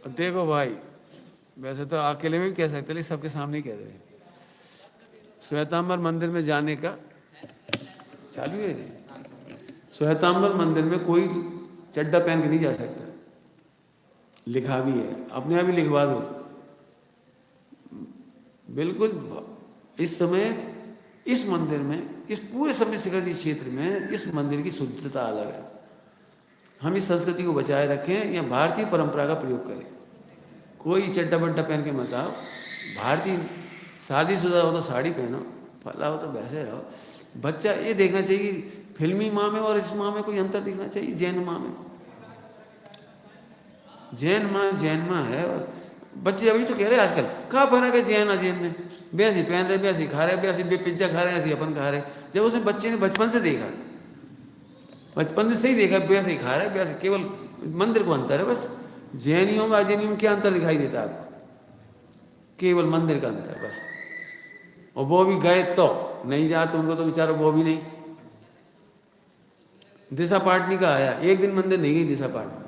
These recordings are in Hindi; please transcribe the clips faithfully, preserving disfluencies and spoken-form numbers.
देखो भाई, वैसे तो अकेले में भी कह सकते, लेकिन सबके सामने ही कह रहे हैं। श्वेतांबर मंदिर में जाने का चालू है जी। श्वेतांबर मंदिर में कोई चड्डा पहन के नहीं जा सकता, लिखा भी है, अपने आप ही लिखवा दो। बिल्कुल। इस समय इस मंदिर में, इस पूरे समय शिखर जी क्षेत्र में इस मंदिर की शुद्धता अलग है। हम इस संस्कृति को बचाए रखें या भारतीय परंपरा का प्रयोग करें। कोई चड्डा बड्डा पहन के मत आओ। भारतीय शादीशुदा हो तो साड़ी पहनो, फला हो तो वैसे रहो। बच्चा ये देखना चाहिए फिल्मी माँ में और इस माँ में कोई अंतर दिखना चाहिए। जैन माँ में, जैन माँ जैन माँ है, और बच्चे अभी तो कह रहे आजकल कहाँ फर्क है जैन और जैन में, ब्यासी पहन रहे, ब्यासी खा रहे, ब्यासी बे पिज्जा खा रहे हैं, ऐसी अपन खा रहे। जब उसने बच्चे ने बचपन से देखा, बचपन से ही देखा ब्यासी ही खा रहा है, ब्यासी, केवल मंदिर को अंतर है बस। जैनियों में अजैनियों में क्या अंतर दिखाई देता है आपको? केवल मंदिर का अंतर बस। और वो भी गए तो नहीं जा तो उनको तो बेचारा वो भी नहीं। दिशा पाटनी का आया, एक दिन मंदिर नहीं गई दिशा पाटनी।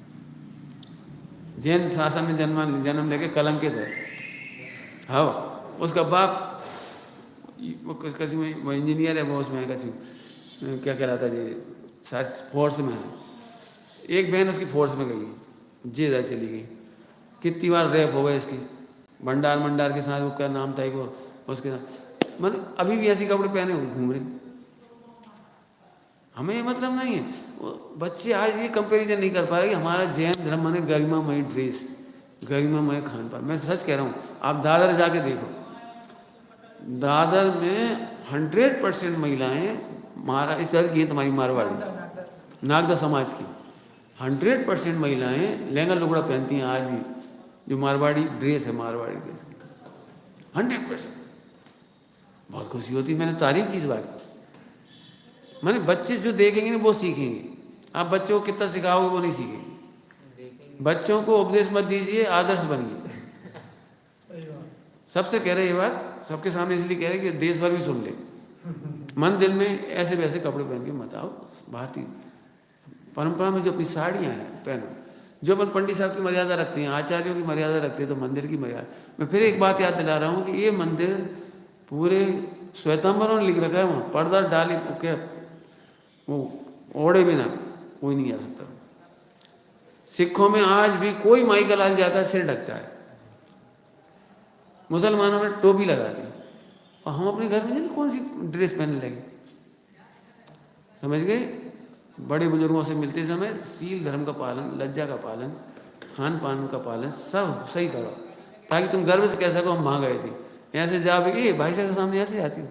जैन शासन में जन्म जन्म लेके कलंकित है। हाँ, उसका बाप वो किसी में वो इंजीनियर है, वो उसमें किसी क्या कहलाता है जी, शायद फोर्स में है। एक बहन उसकी फोर्स में गई, जे जाए चली गई। कितनी बार रेप हो गए इसकी, भंडार मंडार के साथ, वो क्या नाम था वो उसके साथ। मतलब अभी भी ऐसी कपड़े पहने घूम रहे। हमें मतलब नहीं है। वो बच्चे आज भी कंपैरिजन नहीं कर पा रहे कि हमारा जैन धर्म माने गरिमामय ड्रेस, गरिमामय खान पान। मैं सच कह रहा हूँ, आप दादर जाके देखो, दादर में हंड्रेड परसेंट महिलाएं मारा इस तरह की है, तुम्हारी मारवाड़ी नागदा समाज की हंड्रेड परसेंट महिलाएं लहंगा लुगड़ा पहनती हैं आज भी, जो मारवाड़ी ड्रेस है, मारवाड़ी ड्रेस हंड्रेड परसेंट। बहुत खुशी होती, मैंने तारीफ की इस बात की। मैंने बच्चे जो देखेंगे ना वो सीखेंगे। आप बच्चों को कितना सिखाओगे वो नहीं सीखेंगे। बच्चों को उपदेश मत दीजिए, आदर्श बनिए। सबसे कह रहे ये बात, सबके सामने इसलिए कह रहे कि देश भर भी सुन ले। मंदिर में ऐसे वैसे कपड़े पहन के मत आओ। भारतीय परंपरा में जो अपनी साड़ियाँ हैं पहनो, जो अपन पंडित साहब की मर्यादा रखते हैं, आचार्यों की मर्यादा रखते हैं, तो मंदिर की मर्यादा। मैं फिर एक बात याद दिला रहा हूँ कि ये मंदिर पूरे श्वेतांबरों ने लिख रखा है, वहाँ पर्दा डाली के वो ओढ़े बिना कोई नहीं आ सकता। सिखों में आज भी कोई माई का लाल जाता है सिर ढकता है, मुसलमानों में टोपी लगाती है, और हम अपने घर में नहीं कौन सी ड्रेस पहनने लगे। समझ गए? बड़े बुजुर्गों से मिलते समय सील धर्म का पालन, लज्जा का पालन, खान पान का पालन सब सही करो, ताकि तुम गर्व से कह सको हम वहाँ गए थे। ऐसे जा भाई भाई साहब के सामने ऐसे आती हूँ,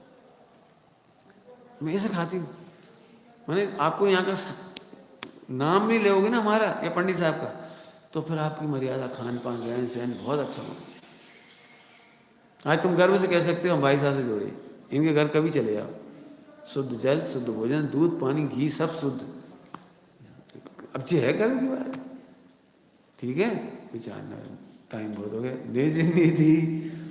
मैं ऐसे खाती हूँ। मैंने आपको यहाँ का नाम भी लोगे ना हमारा या पंडित साहब का, तो फिर आपकी मर्यादा, खान पान, रहन सहन बहुत अच्छा हो। आज तुम गर्व से कह सकते हो हम भाई साहब से जोड़े, इनके घर कभी चले जाओ, शुद्ध जल, शुद्ध भोजन, दूध, पानी, घी सब शुद्ध। अब जी है गर्व की बात, ठीक है? विचारना, टाइम बहुत हो गया। निज निधि